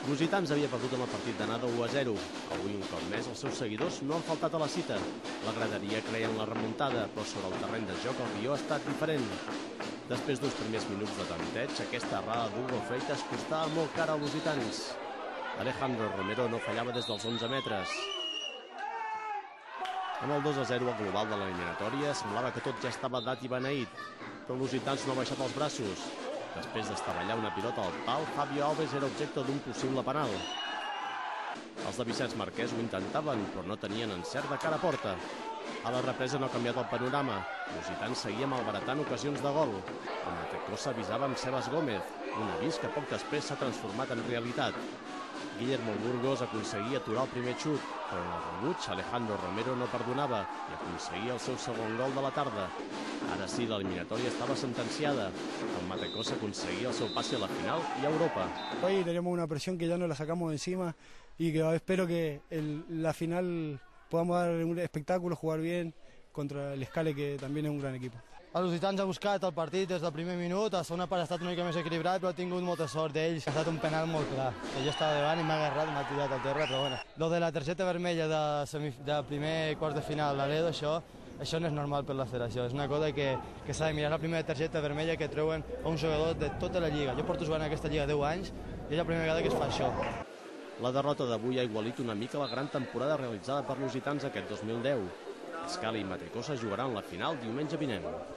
Lusitans havia perdut en el partit d'anada 1-0. Avui, un cop més, els seus seguidors no han faltat a la cita. La graderia creia en la remuntada, però sobre el terreny de joc el guió ha estat diferent. Després d'uns primers minuts de tanteig, aquesta errada d'Hugo Freitas costava molt cara a Lusitans. Alejandro Romero no fallava des dels 11 metres. Amb el 2-0 al global de l'eliminatòria, semblava que tot ja estava dat i beneït, però Lusitans no ha baixat els braços. Després d'estavellar una pilota al pal, Fabio Alves era objecte d'un possible penal. Els de Vicenç Marquès ho intentaven, però no tenien encert de cara a porta. A la represa no ha canviat el panorama. Lusitans seguia malbaratant ocasions de gol. El Matecosa avisava amb Sebas Gómez, un avís que poc després s'ha transformat en realitat. Guillermo Burgos aconseguia aturar el primer xut, però en el rebuig Alejandro Romero no perdonava i aconseguia el seu segon gol de la tarda. Ara sí, l'eliminatòria estava sentenciada. El Matecosa aconseguia el seu passe a la final i a Europa. Hoy tenemos una presión que ya no la sacamos de encima y que espero que la final podamos dar un espectáculo, jugar bien contra el Escale, que también es un gran equipo. Els lusitans han buscat el partit des del primer minut, a la segona part ha estat una mica més equilibrat, però ha tingut molta sort d'ells. Ha estat un penal molt clar. Jo estava davant i m'ha agarrat, m'ha tirat al terra, però bueno. Lo de la targeta vermella de primer quart de final a l'Edo, això no és normal per la federació. És una cosa que s'ha de mirar. La primera targeta vermella que treuen a un jugador de tota la lliga. Jo porto jugant a aquesta lliga 10 anys i és la primera vegada que es fa això. La derrota d'avui ha igualit una mica la gran temporada realitzada per Lusitans aquest 2010. Escala i Matecosa jugaran la final diumenge vinent.